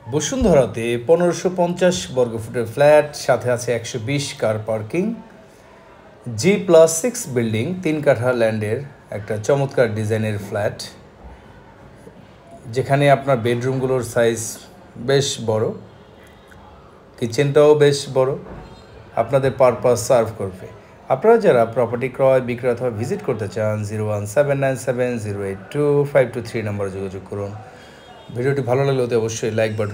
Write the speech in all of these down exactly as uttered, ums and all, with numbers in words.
বসুন্ধরাতে পনেরোশো পঞ্চাশ বর্গফুটের ফ্ল্যাট, সাথে আছে একশো বিশ car parking, G plus six building, তিন কাঠা ল্যান্ডের একটা চমৎকার ডিজাইনের ফ্ল্যাট, যেখানে আপনার বেডরুমগুলোর সাইজ বেশ বড়, কিচেনটাও বেশ বড়, আপনাদের পারপাস সার্ভ করবে। আপনারা যারা প্রপার্টি ক্রয় বিক্রয় অথবা ভিজিট করতে চান, zero one seven nine seven zero eight two five two three নম্বরে যোগাযোগ করুন। ভিডিওটি ভালো লাগলে অতি অবশ্যই লাইক বাটন।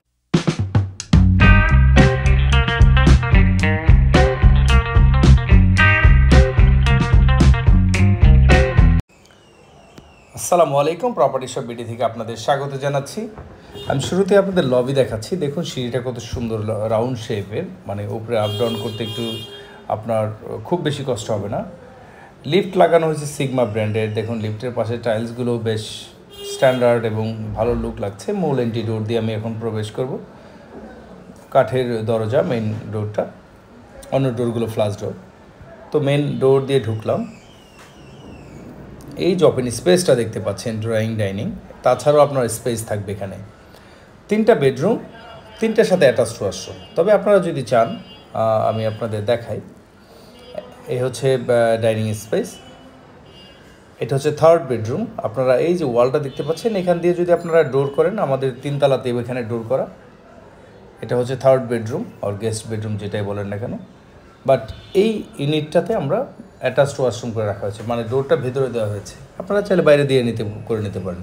আসসালামু আলাইকুম, প্রপার্টি শপ বিডি থেকে আপনাদের স্বাগত জানাচ্ছি। আমি শুরুতে আপনাদের লবি দেখাচ্ছি। দেখুন সিঁড়িটা কত সুন্দর, রাউন্ড শেপের, মানে উপরে আপ ডাউন করতে একটু আপনার খুব বেশি কষ্ট হবে না। লিফট লাগানো হয়েছে সিগমা ব্র্যান্ডের। দেখুন লিফটের পাশে টাইলসগুলো বেশ স্ট্যান্ডার্ড এবং ভালো লুক লাগছে। মূল এন্ট্রি ডোর দিয়ে আমি এখন প্রবেশ করব। কাঠের দরজা, মেইন ডোরটা, অন্য ডোরগুলো ফ্লাশ ডোর। তো মেইন ডোর দিয়ে ঢুকলাম। এই যে ওপেন স্পেসটা দেখতে পাচ্ছেন, ড্রয়িং ডাইনিং, তাছাড়াও আপনার স্পেস থাকবে এখানে। তিনটা বেডরুম, তিনটার সাথে অ্যাটাচড ওয়াশরুম। তবে আপনারা যদি চান আমি আপনাদের দেখাই। এই হচ্ছে ডাইনিং স্পেস, এটা হচ্ছে থার্ড বেডরুম। আপনারা এই যে ওয়ালটা দেখতে পাচ্ছেন, এখান দিয়ে যদি আপনারা ডোর করেন, আমাদের তিনতলাতে এখানে ডোর করা। এটা হচ্ছে থার্ড বেডরুম আর গেস্ট বেডরুম, যেটাই বলেন না কেন। বাট এই ইউনিটটাতে আমরা অ্যাটাচড ওয়াশরুম করে রাখা হয়েছে, মানে ডোরটা ভেতরে দেওয়া হয়েছে। আপনারা চাইলে বাইরে দিয়ে নিতে করে নিতে পারেন।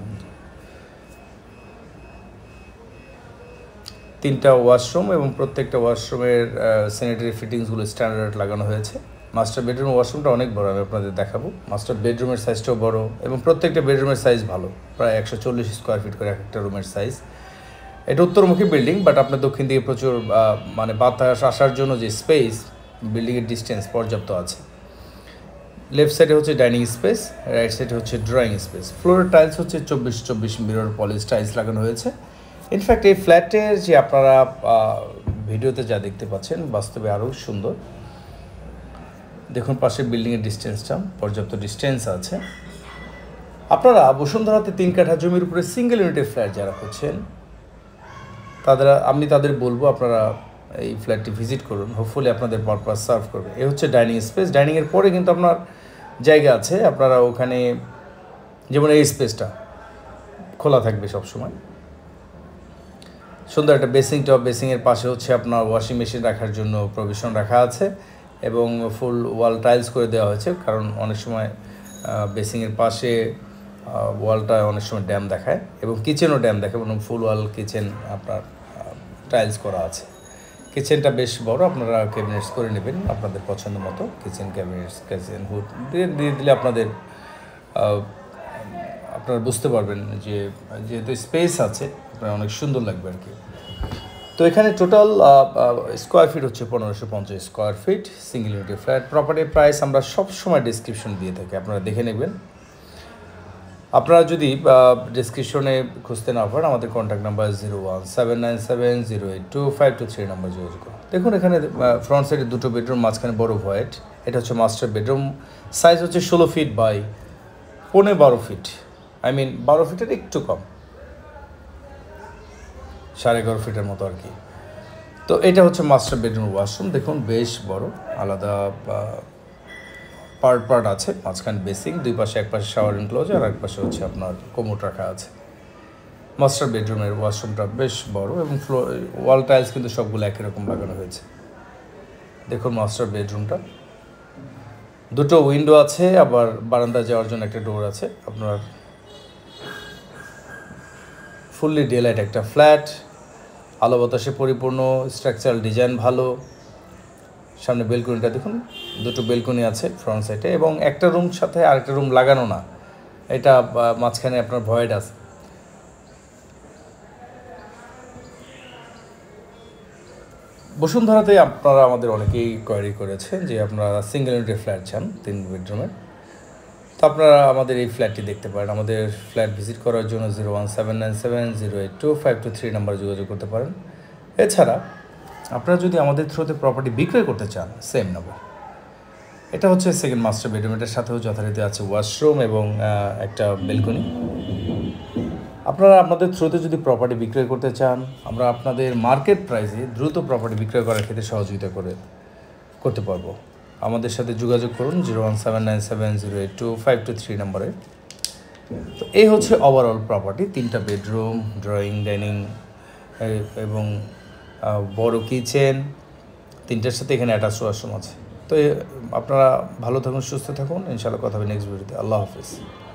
তিনটা ওয়াশরুম এবং প্রত্যেকটা ওয়াশরুমের স্যানিটারি ফিটিংসগুলো স্ট্যান্ডার্ড লাগানো হয়েছে। মাস্টার বেডরুম ওয়াশরুমটা অনেক বড়, আমি আপনাদের দেখাবো। মাস্টার বেডরুমের সাইজটাও বড় এবং প্রত্যেকটা বেডরুমের সাইজ ভালো, প্রায় একশো চল্লিশ স্কোয়ার ফিট করে এক একটা রুমের সাইজ। এটা উত্তরমুখী বিল্ডিং, বাট আপনার দক্ষিণ দিকে প্রচুর মানে বাতাস আসার জন্য যে স্পেস, বিল্ডিংয়ের ডিস্টেন্স পর্যাপ্ত আছে। লেফট সাইডে হচ্ছে ডাইনিং স্পেস, রাইট সাইডে হচ্ছে ড্রয়িং স্পেস। ফ্লোরের টাইলস হচ্ছে চব্বিশ চব্বিশ মিরর পলিশ টাইলস লাগানো হয়েছে। ইনফ্যাক্ট এই ফ্ল্যাটের যে আপনারা ভিডিওতে যা দেখতে পাচ্ছেন, বাস্তবে আরও সুন্দর। দেখুন পাশে বিল্ডিংয়ের ডিস্টেন্সটা পর্যাপ্ত ডিস্টেন্স আছে। আপনারা বসুন্ধরাতে তিন কাঠা জমির উপরে সিঙ্গেল ইউনিটের ফ্ল্যাট যারা করছেন, তাদের আমি তাদের বলবো আপনারা এই ফ্ল্যাটটি ভিজিট করুন। হোপফুলি আপনাদের পারপাস সার্ভ করবে। এ হচ্ছে ডাইনিং স্পেস। ডাইনিংয়ের পরে কিন্তু আপনার জায়গা আছে, আপনারা ওখানে যেমন এই স্পেসটা খোলা থাকবে সবসময়। সুন্দর একটা বেসিং টপ, বেসিংয়ের পাশে হচ্ছে আপনার ওয়াশিং মেশিন রাখার জন্য প্রভিশন রাখা আছে এবং ফুল ওয়াল টাইলস করে দেওয়া হয়েছে, কারণ অনেক সময় বেসিংয়ের পাশে ওয়ালটা অনেক সময় ড্যাম দেখায় এবং কিচেনও ড্যাম দেখায়, এবং ফুল ওয়াল কিচেন আপনার টাইলস করা আছে। কিচেনটা বেশ বড়, আপনারা ক্যাবিনেটস করে নেবেন আপনাদের পছন্দ মতো। কিচেন ক্যাবিনেটস, কিচেন হুড দিয়ে দিয়ে দিলে আপনাদের আপনারা বুঝতে পারবেন যে যেহেতু স্পেস আছে, আপনার অনেক সুন্দর লাগবে আর কি। তো এখানে টোটাল স্কোয়ার ফিট হচ্ছে পনেরোশো পঞ্চাশ স্কোয়ার ফিট, সিঙ্গেল ইউনিটের ফ্ল্যাট। প্রপার্টির প্রাইস আমরা সবসময় ডিসক্রিপশন দিয়ে থাকি, আপনারা দেখে নেবেন। আপনারা যদি ডিসক্রিপশনে খুঁজতে না পারেন, আমাদের contact number zero one seven nine seven zero eight two five two three number যোগাযোগ করুন। দেখুন এখানে ফ্রন্ট সাইডে দুটো বেডরুম, মাঝখানে বড় ভয়েড। এটা হচ্ছে মাস্টার বেডরুম। সাইজ হচ্ছে ষোলো ফিট বাই পৌনে বারো ফিট, আই মিন বারো ফিটের একটু কম, সাড়ে এগারো ফিটের মতো আর কি। তো এটা হচ্ছে মাস্টার বেডরুম ওয়াশরুম। দেখুন বেশ বড়, আলাদা পার্ট পার্ট আছে। মাঝখানে বেসিং, দুই পাশে, এক পাশে শাওয়ার এনক্লোজার আর এক পাশে হচ্ছে আপনার কোমোড রাখা আছে। মাস্টার বেডরুমের ওয়াশরুমটা বেশ বড় এবং ফ্লোর ওয়াল টাইলস কিন্তু সবগুলো একই রকম লাগানো হয়েছে। দেখুন মাস্টার বেডরুমটা, দুটো উইন্ডো আছে, আবার বারান্দা যাওয়ার জন্য একটা ডোর আছে। আপনার ফুললি ডেলাইট একটা ফ্ল্যাট, আলো বাতাসে পরিপূর্ণ, স্ট্রাকচারাল ডিজাইন ভালো। সামনে বেলকনিটা দেখুন, দুটো বেলকনি আছে ফ্রন্ট সাইডে এবং একটা রুম সাথে আরেকটা রুম লাগানো না, এটা মাঝখানে আপনার ভয়েড আছে। বসুন্ধরাতে আপনারা আমাদের অনেকেই কোয়ারি করেছেন যে আপনারা সিঙ্গেল ইউনিটের ফ্ল্যাট চান তিন বেডরুমের। তো আপনারা আমাদের এই ফ্ল্যাটটি দেখতে পারেন। আমাদের ফ্ল্যাট ভিজিট করার জন্য zero one seven nine seven zero eight two five two three নাম্বারে যোগাযোগ করতে পারেন। এছাড়া আপনারা যদি আমাদের থ্রুতে প্রপার্টি বিক্রয় করতে চান, সেম নাম্বার। এটা হচ্ছে সেকেন্ড মাস্টার বেডরুম, এটার সাথেও যথারীতি আছে ওয়াশরুম এবং একটা বেলকনি। আপনারা আপনাদের থ্রুতে যদি প্রপার্টি বিক্রয় করতে চান, আমরা আপনাদের মার্কেট প্রাইসে দ্রুত প্রপার্টি বিক্রয় করার ক্ষেত্রে সহযোগিতা করে করতে পারবো। আমাদের সাথে যোগাযোগ করুন zero one seven nine seven zero eight two five two three নম্বরে। তো এই হচ্ছে ওভারঅল প্রপার্টি, তিনটা বেডরুম, ড্রয়িং, ডাইনিং এবং বড় কিচেন, তিনটার সাথে এখানে অ্যাটাচ ওয়াশরুম আছে। তো আপনারা ভালো থাকুন, সুস্থ থাকুন, ইনশাআল্লাহ কথা হবে নেক্সট ভিডিওতে। আল্লাহ হাফিজ।